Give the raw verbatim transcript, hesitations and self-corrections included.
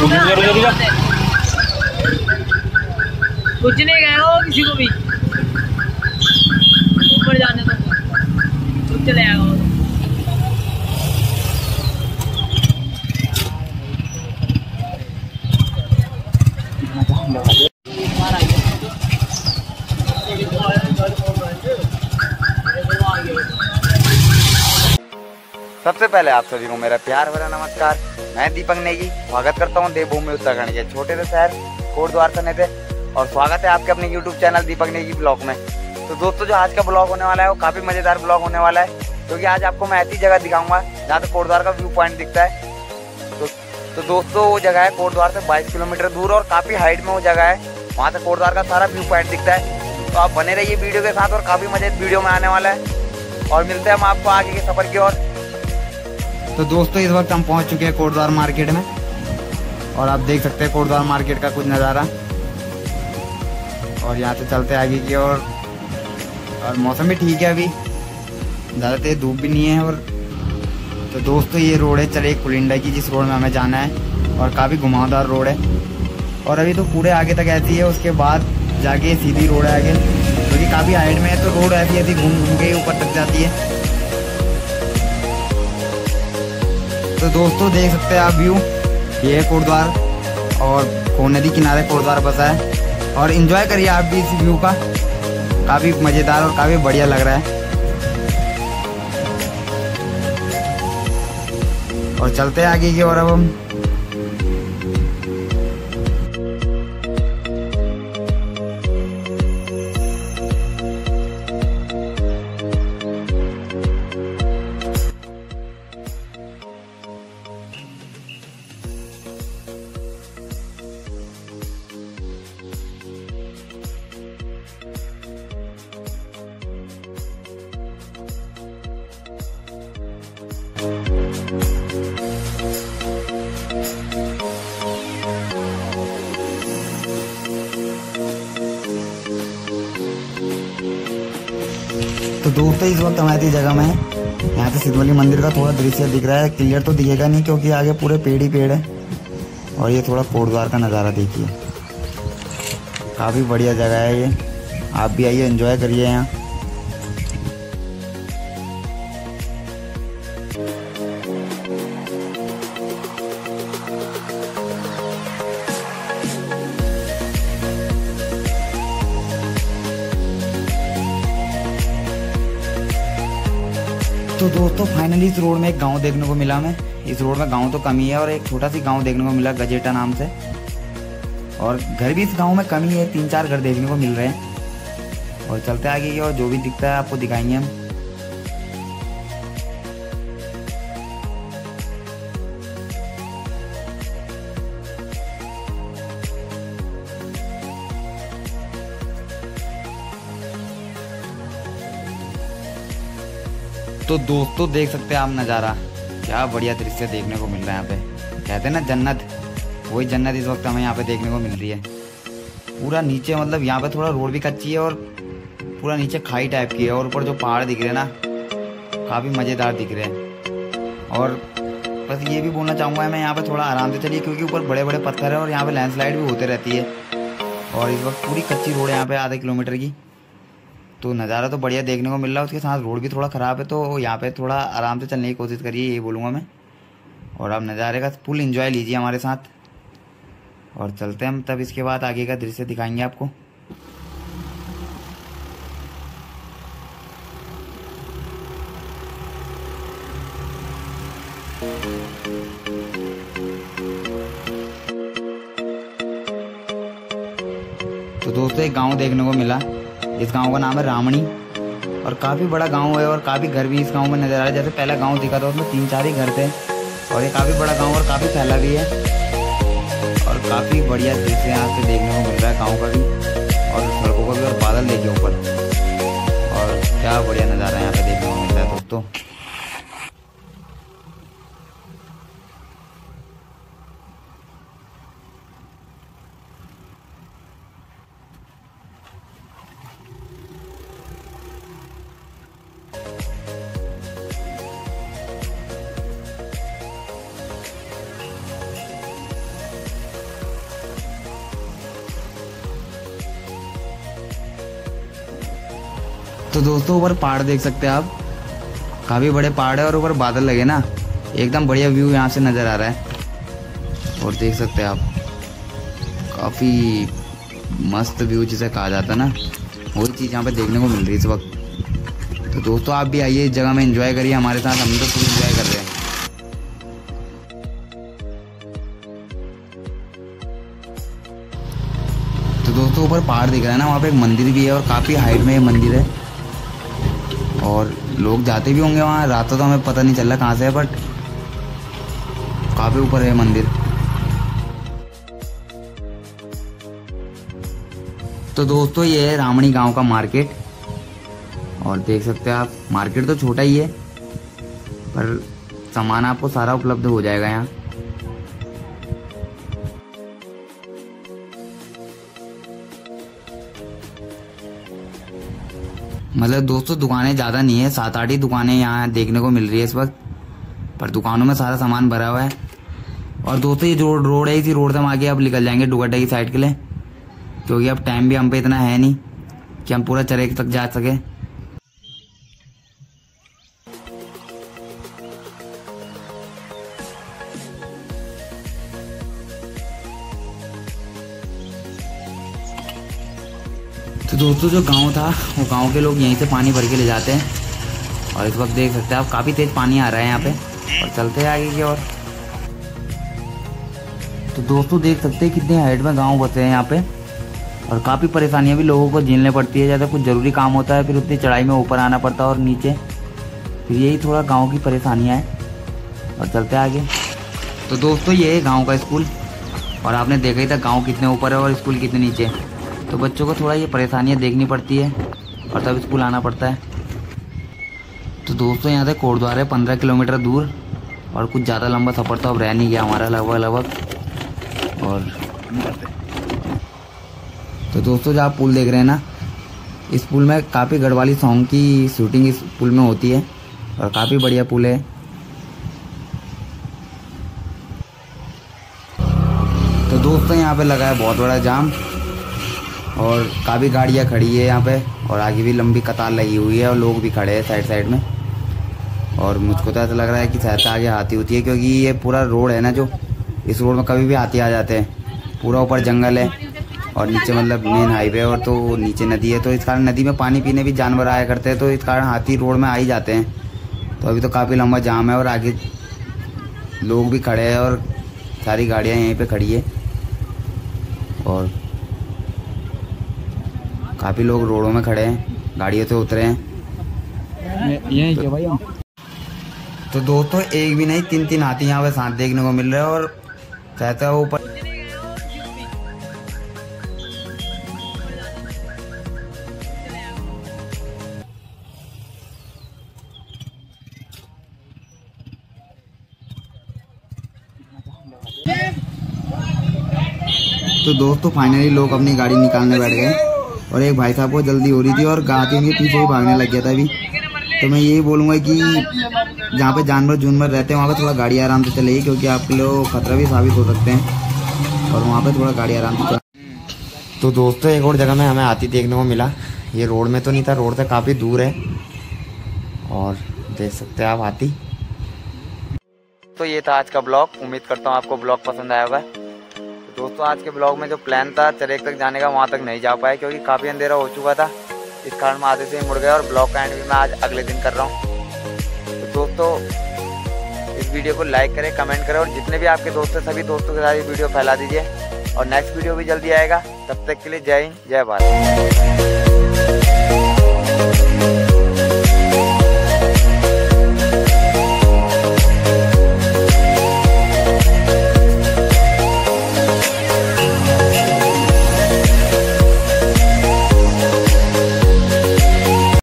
कुछ नहीं गए हो किसी को भी ऊपर जाने दो, खुद चले आएगा वो। सबसे पहले आप सभी को मेरा प्यार भरा नमस्कार। मैं दीपक नेगी स्वागत करता हूं देवभूमि उत्तराखंड के छोटे से शहर कोटद्वार से नेते, और स्वागत है आपके अपने YouTube channel Deepak Negi blog में। तो दोस्तों, जो आज का ब्लॉग होने वाला है वो काफ़ी मज़ेदार ब्लॉग होने वाला है, क्योंकि आज आपको मैं ऐसी जगह दिखाऊंगा जहाँ से कोटद्वार का व्यू पॉइंट दिखता है। तो, तो दोस्तों, वो जगह है कोटद्वार से बाईस किलोमीटर दूर और काफ़ी हाइट में वो जगह है। वहाँ से कोटद्वार का सारा व्यू पॉइंट दिखता है। तो आप बने रहिए वीडियो के साथ, और काफ़ी मजे वीडियो में आने वाला है। और मिलते हैं हम आपको आगे के सफ़र की ओर। तो दोस्तों, इस वक्त हम पहुंच चुके हैं कोटद्वार मार्केट में, और आप देख सकते हैं कोटद्वार मार्केट का कुछ नज़ारा। और यहाँ से चलते आगे की ओर, और, और मौसम भी ठीक है, अभी ज़्यादा तेज धूप भी नहीं है। और तो दोस्तों, ये रोड है चले कुलिंडा की, जिस रोड में हमें जाना है, और काफ़ी घुमावदार रोड है। और अभी तो पूरे आगे तक ऐसी है, उसके बाद जाके सीधी रोड है आगे, क्योंकि काफ़ी हाइट में है, तो रोड ऐसी ऐसी घूम घूम के ऊपर तक जाती है। तो दोस्तों, देख सकते हैं आप व्यू, ये है कोटद्वार, और को नदी किनारे कोटद्वार बसा है। और एंजॉय करिए आप भी इस व्यू का, काफ़ी मज़ेदार और काफ़ी बढ़िया लग रहा है। और चलते हैं आगे की ओर अब हम। तो दोस्तों, इस वक्त हमारी जगह में है, यहाँ पे सिद्धवली मंदिर का थोड़ा दृश्य दिख रहा है। क्लियर तो दिखेगा नहीं, क्योंकि आगे पूरे पेड़ ही पेड़ है। और ये थोड़ा कोटद्वार का नज़ारा देखिए, काफ़ी बढ़िया जगह है ये। आप भी आइए, एंजॉय करिए यहाँ। तो दोस्तों, फाइनली इस रोड में एक गांव देखने को मिला हमें। इस रोड में गांव तो कम ही है, और एक छोटा सी गांव देखने को मिला गजेटा नाम से। और घर भी इस गांव में कम ही है, तीन चार घर देखने को मिल रहे हैं। और चलते आगे की, और जो भी दिखता है आपको दिखाएंगे हम। तो दोस्तों, देख सकते हैं आप नज़ारा, क्या बढ़िया दृश्य देखने को मिल रहा है यहाँ पे। कहते हैं ना जन्नत, वही जन्नत इस वक्त हमें यहाँ पे देखने को मिल रही है। पूरा नीचे, मतलब यहाँ पे थोड़ा रोड भी कच्ची है, और पूरा नीचे खाई टाइप की है, और ऊपर जो पहाड़ दिख रहे हैं ना, काफ़ी मज़ेदार दिख रहे हैं। और बस ये भी बोलना चाहूँगा मैं, यहाँ पे थोड़ा आराम से चलिए, क्योंकि ऊपर बड़े बड़े पत्थर है, और यहाँ पे लैंडस्लाइड भी होते रहती है। और इस वक्त पूरी कच्ची रोड है यहाँ पे, आधे किलोमीटर की। तो नज़ारा तो बढ़िया देखने को मिल रहा है, उसके साथ रोड भी थोड़ा ख़राब है, तो यहाँ पे थोड़ा आराम से चलने की कोशिश करिए, ये बोलूँगा मैं। और आप नज़ारे का फुल एंजॉय लीजिए हमारे साथ। और चलते हैं हम, तब इसके बाद आगे का दृश्य दिखाएंगे आपको। तो दोस्तों, एक गांव देखने को मिला, इस गांव का नाम है रामणी, और काफ़ी बड़ा गांव है, और काफ़ी घर भी इस गांव में नज़र आ रहा है। जैसे पहला गांव दिखा था उसमें तीन चार ही घर थे, और ये काफ़ी बड़ा गांव और काफ़ी फैला भी है, और काफ़ी बढ़िया दृश्य यहाँ से देखने को मिल रहा है गांव का भी, और सड़कों का भी, और बादल देखिए ऊपर, और क्या बढ़िया नज़ारा यहाँ पे देखने को मिल रहा है दोस्तों। तो दोस्तों ऊपर पहाड़ देख सकते हैं आप, काफ़ी बड़े पहाड़ है और ऊपर बादल लगे ना, एकदम बढ़िया व्यू यहाँ से नज़र आ रहा है। और देख सकते हैं आप काफ़ी मस्त व्यू जिसे कहा जाता है ना, वही चीज़ यहाँ पे देखने को मिल रही है इस वक्त। तो दोस्तों आप भी आइए इस जगह में एंजॉय करिए हमारे साथ, हम तो फुल एंजॉय कर रहे हैं। तो दोस्तों ऊपर पहाड़ दिख रहा है ना, वहाँ पे एक मंदिर भी है और काफ़ी हाइट में ये मंदिर है और लोग जाते भी होंगे वहाँ। रात तो हमें पता नहीं चल रहा कहाँ से है, बट काफ़ी ऊपर है मंदिर। तो दोस्तों ये है रामणी गांव का मार्केट और देख सकते हैं आप, मार्केट तो छोटा ही है पर सामान आपको सारा उपलब्ध हो जाएगा यहाँ। मतलब दोस्तों दुकानें ज़्यादा नहीं है, सात आठ ही दुकानें यहाँ देखने को मिल रही है इस वक्त, पर दुकानों में सारा सामान भरा हुआ है। और दोस्तों ये जो रोड है, इसी रोड से हम आगे अब निकल जाएंगे डुगड्डा की साइड के लिए, क्योंकि अब टाइम भी हम पे इतना है नहीं कि हम पूरा चरेक तक जा सके। तो दोस्तों जो गांव था, वो गांव के लोग यहीं से पानी भर के ले जाते हैं और इस वक्त देख सकते हैं आप काफ़ी तेज़ पानी आ रहा है यहाँ पे। और चलते हैं आगे की ओर। तो दोस्तों देख सकते हैं कितने हाइट में गांव बसे हैं यहाँ पे और काफ़ी परेशानियाँ भी लोगों को झेलने पड़ती है। जैसे कुछ ज़रूरी काम होता है फिर उतनी चढ़ाई में ऊपर आना पड़ता है और नीचे, फिर यही थोड़ा गाँव की परेशानियाँ हैं। और चलते हैं आगे। तो दोस्तों ये है गाँव का स्कूल और आपने देखा ही था गाँव कितने ऊपर है और स्कूल कितने नीचे, तो बच्चों को थोड़ा ये परेशानियाँ देखनी पड़ती है और तब स्कूल आना पड़ता है। तो दोस्तों यहाँ से कोटद्वार है पंद्रह किलोमीटर दूर और कुछ ज़्यादा लंबा सफ़र तो अब रह नहीं गया हमारा लगभग लगभग। और तो दोस्तों जो आप पुल देख रहे हैं ना, इस पुल में काफ़ी गढ़वाली सॉन्ग की शूटिंग इस पुल में होती है और काफ़ी बढ़िया पुल है। तो दोस्तों यहाँ पे लगा है बहुत बड़ा जाम और काफ़ी गाड़ियाँ खड़ी है यहाँ पे और आगे भी लंबी कतार लगी हुई है और लोग भी खड़े हैं साइड साइड में। और मुझको तो ऐसा लग रहा है कि शायद से आगे हाथी होती है, क्योंकि ये पूरा रोड है ना, जो इस रोड में कभी भी हाथी आ जाते हैं। पूरा ऊपर जंगल है और नीचे मतलब मेन हाईवे और तो नीचे नदी है, तो इस कारण नदी में पानी पीने भी जानवर आया करते हैं, तो इस कारण हाथी रोड में आ ही जाते हैं। तो अभी तो काफ़ी लंबा जाम है और आगे लोग भी खड़े हैं और सारी गाड़ियाँ यहीं पर खड़ी है और काफ़ी लोग रोडों में खड़े हैं, गाड़ियों से उतरे हैं यहीं के भाई हम। तो दोस्तों एक भी नहीं तीन तीन हाथी यहाँ पे साथ देखने को मिल रहे हैं और कहता है ऊपर। तो दोस्तों फाइनली लोग अपनी गाड़ी निकालने बैठ गए और एक भाई साहब को जल्दी हो रही थी और गाड़ी उनके पीछे ही भागने लग गया था अभी। तो मैं यही बोलूँगा कि जहाँ पे जानवर जूनवर रहते हैं वहाँ पे थोड़ा गाड़ी आराम से चलेगी, क्योंकि आपके लोग खतरा भी साबित हो सकते हैं और वहाँ पे थोड़ा गाड़ी आराम से चले। तो दोस्तों एक और जगह में हमें हाथी देखने को मिला, ये रोड में तो नहीं था, रोड से काफ़ी दूर है और देख सकते हैं आप हाथी। तो ये था आज का ब्लॉग, उम्मीद करता हूँ आपको ब्लॉग पसंद आया होगा। दोस्तों आज के ब्लॉग में जो प्लान था चरेक तक जाने का, वहाँ तक नहीं जा पाए क्योंकि काफ़ी अंधेरा हो चुका था, इस कारण मैं आधे से ही मुड़ गया और ब्लॉग का एंड भी मैं आज अगले दिन कर रहा हूँ। तो दोस्तों इस वीडियो को लाइक करें, कमेंट करें और जितने भी आपके दोस्त हैं सभी दोस्तों के साथ ये वीडियो फैला दीजिए और नेक्स्ट वीडियो भी जल्दी आएगा। तब तक के लिए जय हिंद, जय भारत।